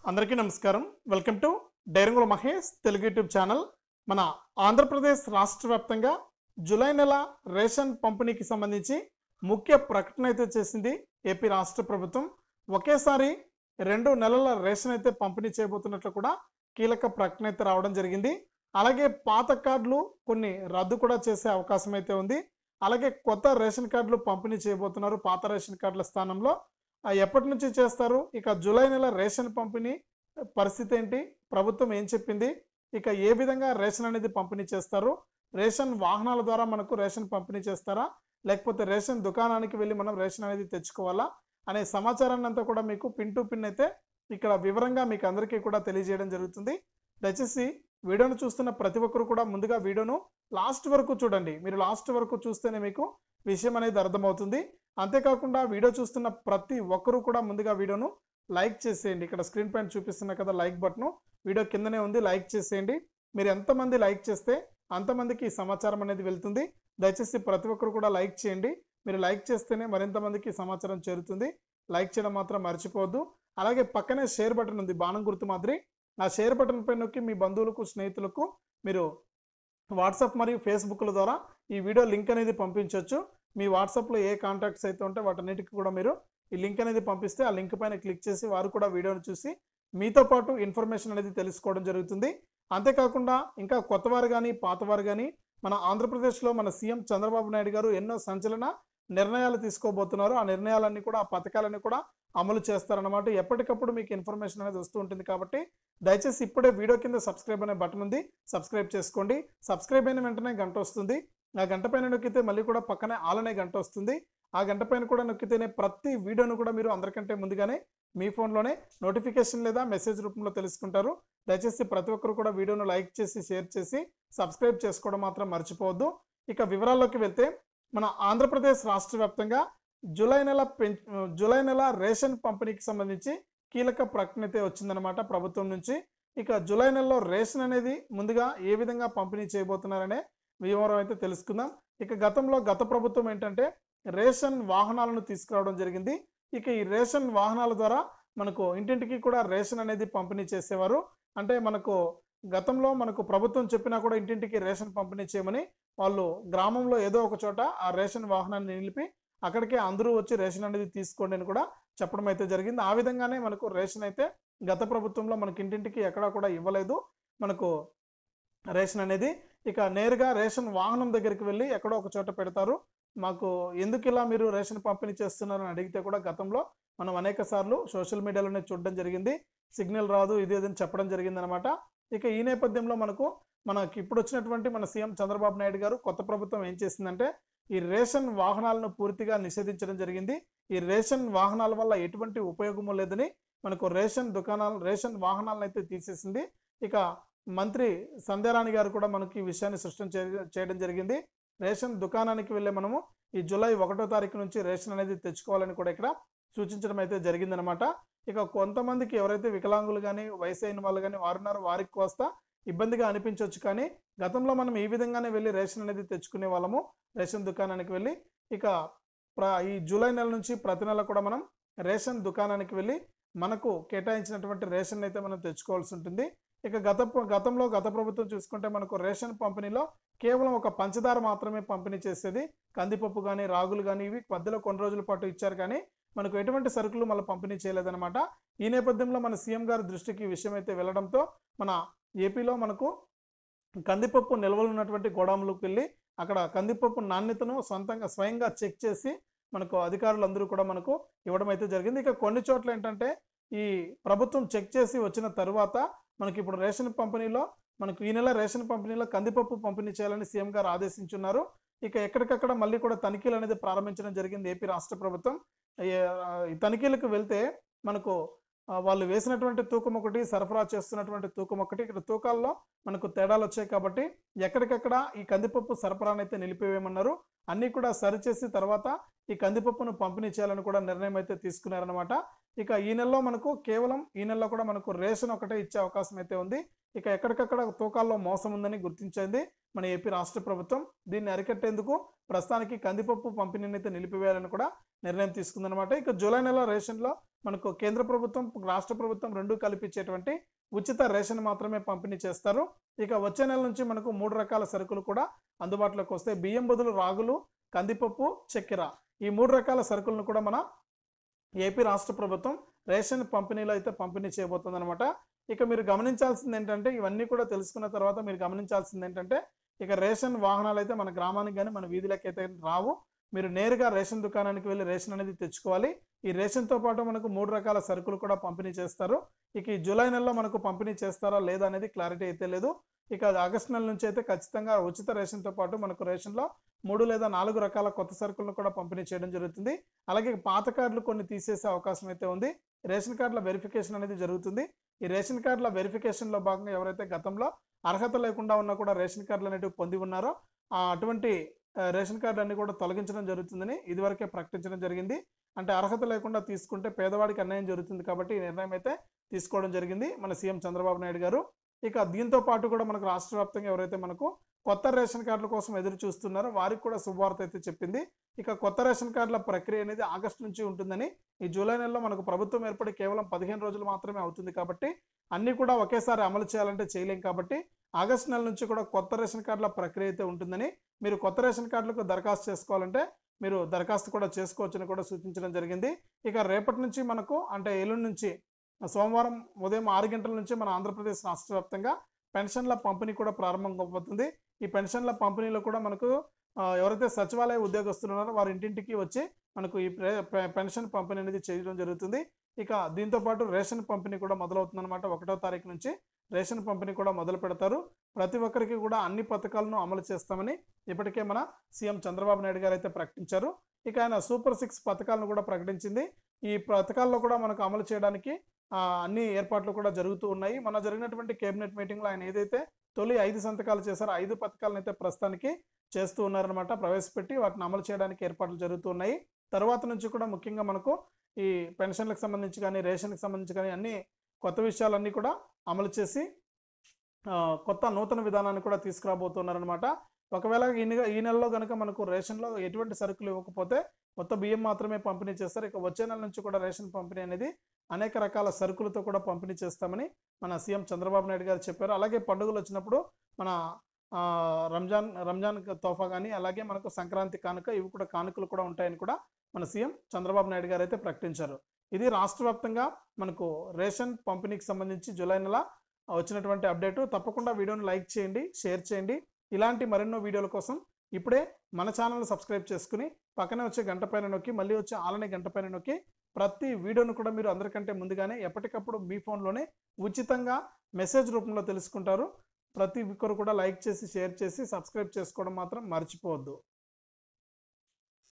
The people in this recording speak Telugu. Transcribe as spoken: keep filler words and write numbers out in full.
అందరికీ నమస్కారం. Welcome to Dairangula Mahesh Telugu YouTube channel. మన ఆంధ్రప్రదేశ్ రాష్ట్ర వ్యాప్తంగా జూలై నెల రేషన్ పంపిణీకి సంబంధించి ముఖ్య ప్రకటన అయితే చేసింది ఏపీ రాష్ట్ర ప్రభుత్వం. ఒకేసారి రెండు నెలల రేషన్ అయితే పంపిణీ చేయబోతున్నట్లు కూడా కీలక ప్రకటన అయితే రావడం జరిగింది. అలాగే పాత కార్డులు కొన్ని రద్దు కూడా చేసే అవకాశం అయితే ఉంది. అలాగే కొత్త రేషన్ కార్డులు పంపిణీ చేయబోతున్నారు పాత రేషన్ కార్డుల స్థానంలో. ఎప్పటి నుంచి చేస్తారు, ఇక జూలై నెల రేషన్ పంపిణీ పరిస్థితి ఏంటి, ప్రభుత్వం ఏం చెప్పింది, ఇక ఏ విధంగా రేషన్ అనేది పంపిణీ చేస్తారు, రేషన్ వాహనాల ద్వారా మనకు రేషన్ పంపిణీ చేస్తారా లేకపోతే రేషన్ దుకాణానికి వెళ్ళి మనం రేషన్ అనేది తెచ్చుకోవాలా అనే సమాచారాన్ని అంతా కూడా మీకు పిన్ టు పిన్ అయితే ఇక్కడ వివరంగా మీకు అందరికీ కూడా తెలియజేయడం జరుగుతుంది. దయచేసి వీడియోను చూస్తున్న ప్రతి ఒక్కరు కూడా ముందుగా వీడియోను లాస్ట్ వరకు చూడండి. మీరు లాస్ట్ వరకు చూస్తేనే మీకు విషయం అనేది అర్థమవుతుంది. అంతేకాకుండా వీడియో చూస్తున్న ప్రతి ఒక్కరూ కూడా ముందుగా వీడియోను లైక్ చేసేయండి. ఇక్కడ స్క్రీన్ పైన చూపిస్తున్న కదా లైక్ బటన్, వీడియో కిందనే ఉంది, లైక్ చేసేయండి. మీరు ఎంతమంది లైక్ చేస్తే అంతమందికి ఈ సమాచారం అనేది వెళ్తుంది. దయచేసి ప్రతి ఒక్కరు కూడా లైక్ చేయండి. మీరు లైక్ చేస్తేనే మరింత మందికి సమాచారం చేరుతుంది. లైక్ చేయడం మాత్రం మర్చిపోవద్దు. అలాగే పక్కనే షేర్ బటన్ ఉంది, బాణం గుర్తు మాదిరి. ఆ షేర్ బటన్ పై నొక్కి మీ బంధువులకు స్నేహితులకు మీరు వాట్సాప్ మరియు ఫేస్బుక్ల ద్వారా ఈ వీడియో లింక్ అనేది పంపించవచ్చు. మీ వాట్సాప్లో ఏ కాంటాక్ట్స్ అయితే ఉంటే వాటన్నిటికీ కూడా మీరు ఈ లింక్ అనేది పంపిస్తే ఆ లింక్ పైన క్లిక్ చేసి వారు కూడా వీడియోని చూసి మీతో పాటు ఇన్ఫర్మేషన్ అనేది తెలుసుకోవడం జరుగుతుంది. అంతేకాకుండా ఇంకా కొత్తవారు కానీ పాతవారు కానీ మన ఆంధ్రప్రదేశ్లో మన సీఎం చంద్రబాబు నాయుడు గారు ఎన్నో సంచలన నిర్ణయాలు తీసుకోబోతున్నారు. ఆ నిర్ణయాలన్నీ కూడా ఆ పథకాలన్నీ కూడా అమలు చేస్తారన్నమాట. ఎప్పటికప్పుడు మీకు ఇన్ఫర్మేషన్ అనేది వస్తూ ఉంటుంది కాబట్టి దయచేసి ఇప్పుడే వీడియో కింద సబ్స్క్రైబ్ అనే బటన్ ఉంది, సబ్స్క్రైబ్ చేసుకోండి. సబ్స్క్రైబ్ అయిన వెంటనే గంట వస్తుంది. ఆ గంట పైన నొక్కితే మళ్ళీ కూడా పక్కనే ఆల్ అనే గంట వస్తుంది. ఆ గంట పైన కూడా నొక్కితేనే ప్రతి వీడియోను కూడా మీరు అందరికంటే ముందుగానే మీ ఫోన్లోనే నోటిఫికేషన్ లేదా మెసేజ్ రూపంలో తెలుసుకుంటారు. దయచేసి ప్రతి ఒక్కరు కూడా వీడియోను లైక్ చేసి షేర్ చేసి సబ్స్క్రైబ్ చేసుకోవడం మాత్రం మర్చిపోవద్దు. ఇక వివరాల్లోకి వెళ్తే మన ఆంధ్రప్రదేశ్ రాష్ట్ర వ్యాప్తంగా జూలై నెల పెం జూలై నెల రేషన్ పంపిణీకి సంబంధించి కీలక ప్రకటన అయితే వచ్చిందనమాట ప్రభుత్వం నుంచి. ఇక జూలై నెలలో రేషన్ అనేది ముందుగా ఏ విధంగా పంపిణీ చేయబోతున్నారనే వివరం అయితే తెలుసుకుందాం. ఇక గతంలో గత ప్రభుత్వం ఏంటంటే రేషన్ వాహనాలను తీసుకురావడం జరిగింది. ఇక ఈ రేషన్ వాహనాల ద్వారా మనకు ఇంటింటికి కూడా రేషన్ అనేది పంపిణీ చేసేవారు. అంటే మనకు గతంలో మనకు ప్రభుత్వం చెప్పినా కూడా ఇంటింటికి రేషన్ పంపిణీ చేయమని వాళ్ళు గ్రామంలో ఏదో ఒక చోట ఆ రేషన్ వాహనాన్ని నిలిపి అక్కడికే అందరూ వచ్చి రేషన్ అనేది తీసుకోండి అని కూడా చెప్పడం అయితే జరిగింది. ఆ విధంగానే మనకు రేషన్ అయితే గత ప్రభుత్వంలో మనకి ఇంటింటికి ఎక్కడా కూడా ఇవ్వలేదు మనకు రేషన్ అనేది. ఇక నేరుగా రేషన్ వాహనం దగ్గరికి వెళ్ళి ఎక్కడో ఒక చోట పెడతారు. మాకు ఎందుకు ఇలా మీరు రేషన్ పంపిణీ చేస్తున్నారని అడిగితే కూడా గతంలో మనం అనేక సార్లు సోషల్ మీడియాలోనే చూడడం జరిగింది. సిగ్నల్ రాదు ఇది అని చెప్పడం జరిగింది అనమాట. ఇక ఈ నేపథ్యంలో మనకు మనకి ఇప్పుడు వచ్చినటువంటి మన సీఎం చంద్రబాబు నాయుడు గారు కొత్త ప్రభుత్వం ఏం చేసిందంటే ఈ రేషన్ వాహనాలను పూర్తిగా నిషేధించడం జరిగింది. ఈ రేషన్ వాహనాల వల్ల ఎటువంటి ఉపయోగము లేదని మనకు రేషన్ దుకాణాలు రేషన్ వాహనాలను అయితే తీసేసింది. ఇక మంత్రి సంధ్యారాణి గారు కూడా మనకి ఈ విషయాన్ని స్పష్టం చేయడం జరిగింది. రేషన్ దుకాణానికి వెళ్ళే మనము ఈ జూలై ఒకటో తారీఖు నుంచి రేషన్ అనేది తెచ్చుకోవాలని కూడా ఇక్కడ సూచించడం అయితే జరిగిందనమాట. ఇక కొంతమందికి ఎవరైతే వికలాంగులు కానీ వయసు అయిన వాళ్ళు కానీ వారున్నారో వారికి కోస్త ఇబ్బందిగా అనిపించవచ్చు. కానీ గతంలో మనం ఈ విధంగానే వెళ్ళి రేషన్ అనేది తెచ్చుకునే వాళ్ళము రేషన్ దుకాణానికి వెళ్ళి. ఇక ప్ర ఈ జూలై నెల నుంచి ప్రతి నెల కూడా మనం రేషన్ దుకాణానికి వెళ్ళి మనకు కేటాయించినటువంటి రేషన్ అయితే మనం తెచ్చుకోవాల్సి ఉంటుంది. ఇక గత గతంలో గత ప్రభుత్వం చూసుకుంటే మనకు రేషన్ పంపిణీలో కేవలం ఒక పంచదార మాత్రమే పంపిణీ చేసేది. కందిపప్పు కానీ రాగులు కానీ ఇవి మధ్యలో కొన్ని రోజుల పాటు ఇచ్చారు కానీ మనకు ఎటువంటి సరుకులు మళ్ళీ పంపిణీ చేయలేదన్నమాట. ఈ నేపథ్యంలో మన సీఎం గారి దృష్టికి ఈ విషయం అయితే వెళ్ళడంతో మన ఏపీలో మనకు కందిపప్పు నిల్వలు ఉన్నటువంటి గోడాములకు వెళ్ళి అక్కడ కందిపప్పు నాణ్యతను సొంతంగా స్వయంగా చెక్ చేసి మనకు అధికారులు అందరూ కూడా మనకు ఇవ్వడం అయితే జరిగింది. ఇక కొన్ని చోట్ల ఏంటంటే ఈ ప్రభుత్వం చెక్ చేసి వచ్చిన తర్వాత మనకి ఇప్పుడు రేషన్ పంపిణీలో మనకు ఈ నెల రేషన్ పంపిణీలో కందిపప్పు పంపిణీ చేయాలని సీఎం గారు ఆదేశించున్నారు. ఇక ఎక్కడికక్కడ మళ్ళీ కూడా తనిఖీలు అనేది ప్రారంభించడం జరిగింది ఏపీ రాష్ట్ర ప్రభుత్వం. ఈ తనిఖీలకు వెళ్తే మనకు వాళ్ళు వేసినటువంటి తూకం ఒకటి, సరఫరా చేస్తున్నటువంటి తూకం ఒకటి, ఇక్కడ తూకాల్లో మనకు తేడాలు వచ్చాయి కాబట్టి ఎక్కడికక్కడ ఈ కందిపప్పు సరఫరాను అయితే నిలిపివేయమన్నారు. అన్నీ కూడా సరిచేసి తర్వాత ఈ కందిపప్పును పంపిణీ చేయాలని కూడా నిర్ణయం అయితే తీసుకున్నారనమాట. ఇక ఈ నెలలో మనకు కేవలం ఈ నెలలో కూడా మనకు రేషన్ ఒకటే ఇచ్చే అవకాశం అయితే ఉంది. ఇక ఎక్కడికక్కడ తూకాల్లో మోసం ఉందని గుర్తించింది మన ఏపీ రాష్ట్ర ప్రభుత్వం. దీన్ని అరికట్టేందుకు ప్రస్తుతానికి కందిపప్పు పంపిణీని అయితే నిలిపివేయాలని కూడా నిర్ణయం తీసుకుందనమాట. ఇక జూలై నెల రేషన్లో మనకు కేంద్ర ప్రభుత్వం రాష్ట్ర ప్రభుత్వం రెండు కలిపించేటువంటి ఉచిత రేషన్ మాత్రమే పంపిణీ చేస్తారు. ఇక వచ్చే నెల నుంచి మనకు మూడు రకాల సరుకులు కూడా అందుబాటులోకి వస్తాయి. బియ్యం బదులు రాగులు, కందిపప్పు, చక్కెర ఈ మూడు రకాల సరుకులను కూడా మన ఏపీ రాష్ట్ర ప్రభుత్వం రేషన్ పంపిణీలో అయితే పంపిణీ చేయబోతుంది అనమాట. ఇక మీరు గమనించాల్సింది ఏంటంటే, ఇవన్నీ కూడా తెలుసుకున్న తర్వాత మీరు గమనించాల్సింది ఏంటంటే, ఇక రేషన్ వాహనాలు అయితే మన గ్రామానికి కానీ మన వీధులకి అయితే రావు. మీరు నేరుగా రేషన్ దుకాణానికి వెళ్ళి రేషన్ అనేది తెచ్చుకోవాలి. ఈ రేషన్తో పాటు మనకు మూడు రకాల సరుకులు కూడా పంపిణీ చేస్తారు. ఇక ఈ జూలై నెలలో మనకు పంపిణీ చేస్తారా లేదా అనేది క్లారిటీ అయితే లేదు. ఇక ఆగస్టు నెల నుంచి అయితే ఖచ్చితంగా ఉచిత రేషన్తో పాటు మనకు రేషన్లో మూడు లేదా నాలుగు రకాల కొత్త సరుకులను కూడా పంపిణీ చేయడం జరుగుతుంది. అలాగే పాత కార్డులు కొన్ని తీసేసే అవకాశం అయితే ఉంది. రేషన్ కార్డుల వెరిఫికేషన్ అనేది జరుగుతుంది. ఈ రేషన్ కార్డుల వెరిఫికేషన్లో భాగంగా ఎవరైతే గతంలో అర్హత లేకుండా ఉన్నా కూడా రేషన్ కార్డులు అనేవి పొంది ఉన్నారో అటువంటి రేషన్ కార్డు అన్ని కూడా తొలగించడం జరుగుతుందని ఇదివరకే ప్రకటించడం జరిగింది. అంటే అర్హత లేకుండా తీసుకుంటే పేదవాడికి అన్యాయం జరుగుతుంది కాబట్టి ఈ నిర్ణయం అయితే తీసుకోవడం జరిగింది మన సీఎం చంద్రబాబు నాయుడు గారు. ఇక దీంతో పాటు కూడా మనకు రాష్ట్ర వ్యాప్తంగా ఎవరైతే మనకు కొత్త రేషన్ కార్డుల కోసం ఎదురు చూస్తున్నారో వారికి కూడా శుభవార్త అయితే చెప్పింది. ఇక కొత్త రేషన్ కార్డుల ప్రక్రియ అనేది ఆగస్టు నుంచి ఉంటుందని, ఈ జూలై నెలలో మనకు ప్రభుత్వం ఏర్పడి కేవలం పదిహేను రోజులు మాత్రమే అవుతుంది కాబట్టి అన్నీ కూడా ఒకేసారి అమలు చేయాలంటే చేయలేం కాబట్టి ఆగస్టు నెల నుంచి కూడా కొత్త రేషన్ కార్డుల ప్రక్రియ అయితే ఉంటుందని, మీరు కొత్త రేషన్ కార్డులకు దరఖాస్తు చేసుకోవాలంటే మీరు దరఖాస్తు కూడా చేసుకోవచ్చని కూడా సూచించడం జరిగింది. ఇక రేపటి నుంచి మనకు అంటే ఎల్లుండి నుంచి సోమవారం ఉదయం ఆరు గంటల నుంచి మన ఆంధ్రప్రదేశ్ రాష్ట్ర వ్యాప్తంగా పెన్షన్ల పంపిణీ కూడా ప్రారంభం కాబోతుంది. ఈ పెన్షన్ల పంపిణీలో కూడా మనకు ఎవరైతే సచివాలయ ఉద్యోగస్తులు ఉన్నారో వారి ఇంటింటికి వచ్చి మనకు ఈ పెన్షన్ పంపిణీ అనేది చేయడం జరుగుతుంది. ఇక దీంతో పాటు రేషన్ పంపిణీ కూడా మొదలవుతుంది అనమాట. ఒకటో తారీఖు నుంచి రేషన్ పంపిణీ కూడా మొదలు పెడతారు. ప్రతి ఒక్కరికి కూడా అన్ని పథకాలను అమలు చేస్తామని ఇప్పటికే మన సీఎం చంద్రబాబు నాయుడు గారు అయితే ప్రకటించారు. ఇక ఆయన సూపర్ సిక్స్ పథకాలను కూడా ప్రకటించింది. ఈ పథకాల్లో కూడా మనకు అమలు చేయడానికి అన్ని ఏర్పాట్లు కూడా జరుగుతూ ఉన్నాయి. మన జరిగినటువంటి కేబినెట్ మీటింగ్లో ఆయన ఏదైతే తొలి ఐదు సంతకాలు చేశారో ఐదు పథకాలను అయితే ప్రస్తుతానికి చేస్తూ ఉన్నారనమాట. ప్రవేశపెట్టి వాటిని అమలు చేయడానికి ఏర్పాట్లు జరుగుతూ ఉన్నాయి. తర్వాత నుంచి కూడా ముఖ్యంగా మనకు ఈ పెన్షన్లకు సంబంధించి కానీ రేషన్కి సంబంధించి కానీ అన్ని కొత్త విషయాలన్నీ కూడా అమలు చేసి కొత్త నూతన విధానాన్ని కూడా తీసుకురాబోతున్నారనమాట. ఒకవేళ ఈ నెలలో కనుక మనకు రేషన్లో ఎటువంటి సరుకులు ఇవ్వకపోతే కొత్త బియ్యం మాత్రమే పంపిణీ చేస్తారు. ఇక వచ్చే నెల నుంచి కూడా రేషన్ పంపిణీ అనేది అనేక రకాల సరుకులతో కూడా పంపిణీ చేస్తామని మన సీఎం చంద్రబాబు నాయుడు గారు చెప్పారు. అలాగే పండుగలు వచ్చినప్పుడు మన రంజాన్ రంజాన్ తోఫా కానీ అలాగే మనకు సంక్రాంతి కానుక ఇవి కూడా కానుకలు కూడా ఉంటాయని కూడా మన సీఎం చంద్రబాబు నాయుడు గారు అయితే ప్రకటించారు. ఇది రాష్ట్ర వ్యాప్తంగా మనకు రేషన్ పంపిణీకి సంబంధించి జూలై నెల వచ్చినటువంటి అప్డేటు. తప్పకుండా వీడియోని లైక్ చేయండి, షేర్ చేయండి. ఇలాంటి మరెన్నో వీడియోల కోసం ఇప్పుడే మన ఛానల్ని సబ్స్క్రైబ్ చేసుకుని పక్కనే వచ్చే గంట పైన నొక్కి మళ్ళీ వచ్చే ఆలనే గంట పైన నొక్కి ప్రతి వీడియోను కూడా మీరు అందరికంటే ముందుగానే ఎప్పటికప్పుడు మీ ఫోన్లోనే ఉచితంగా మెసేజ్ రూపంలో తెలుసుకుంటారు. ప్రతి ఒక్కరు కూడా లైక్ చేసి షేర్ చేసి సబ్స్క్రైబ్ చేసుకోవడం మాత్రం మర్చిపోవద్దు.